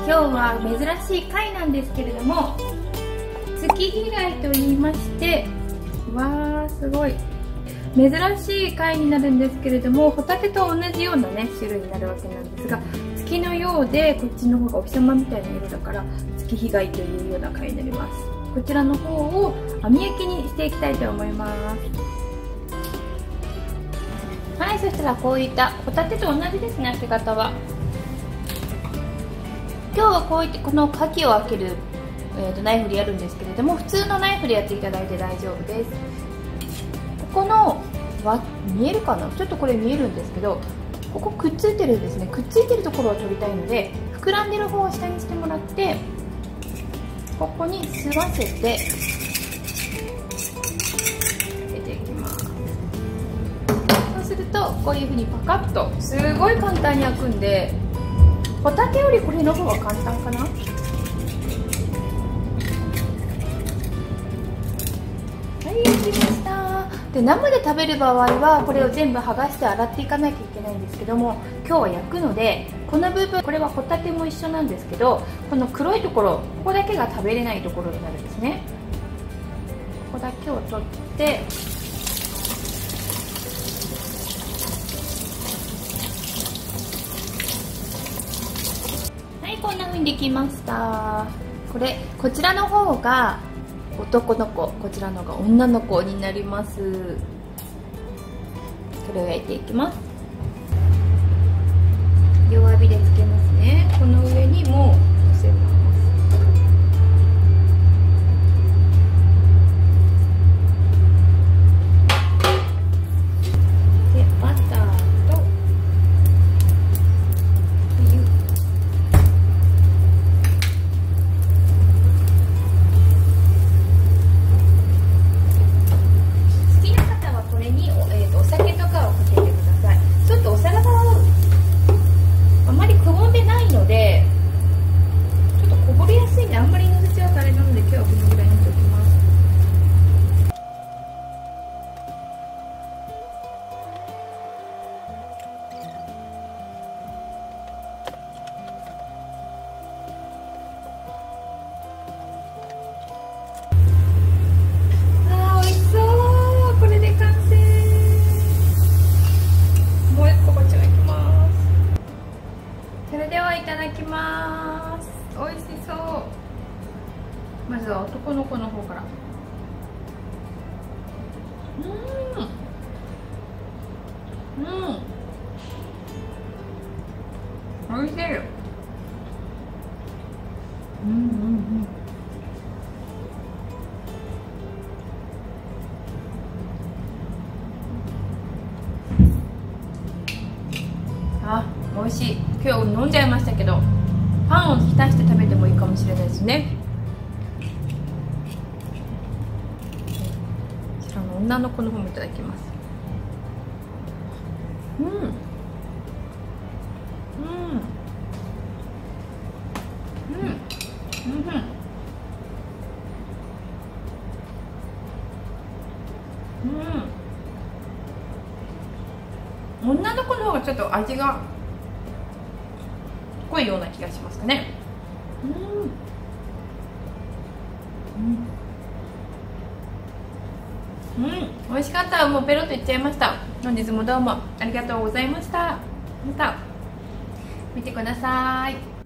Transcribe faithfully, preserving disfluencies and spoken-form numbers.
今日は珍しい貝なんですけれども、月日貝と言いまして、わーすごい珍しい貝になるんですけれども、ホタテと同じようなね種類になるわけなんですが、月のようでこっちの方がお日様みたいな色だから月日貝というような貝になります。こちらの方を網焼きにしていきたいと思います。はい、そしたらこういったホタテと同じですね、開け方は。今日はこういってこの牡蠣を開ける、えー、とナイフでやるんですけれども、普通のナイフでやっていただいて大丈夫です。ここのわ見えるかな、ちょっとこれ見えるんですけど、ここくっついてるんですね。くっついてるところを取りたいので、膨らんでる方を下にしてもらって、ここに吸わせて入れていきます。そうするとこういうふうにパカッとすごい簡単に開くんで、ホタテよりこれの方が簡単かな。はい、できました。で、生で食べる場合はこれを全部剥がして洗っていかなきゃいけないんですけども、今日は焼くのでこの部分、これはホタテも一緒なんですけど、この黒いところ、ここだけが食べれないところになるんですね。ここだけを取って、こんな風にできました。これこちらの方が男の子、こちらの方が女の子になります。これを焼いていきます。弱火でつけますね。この上にも乗せます。でバターといただきます。美味しそう。まずは男の子の方から。うんうん、美味しい。うんうんうん。あ、美味しい。今日飲んじゃいましたけど、パンを浸して食べてもいいかもしれないですね。こちらの女の子の方もいただきます。うんうんうんうんうん。女の子の方がちょっと味が濃いような気がしますかね。うん、うん、うん、美味しかった。もうペロッといっちゃいました。本日もどうもありがとうございました。また見てください。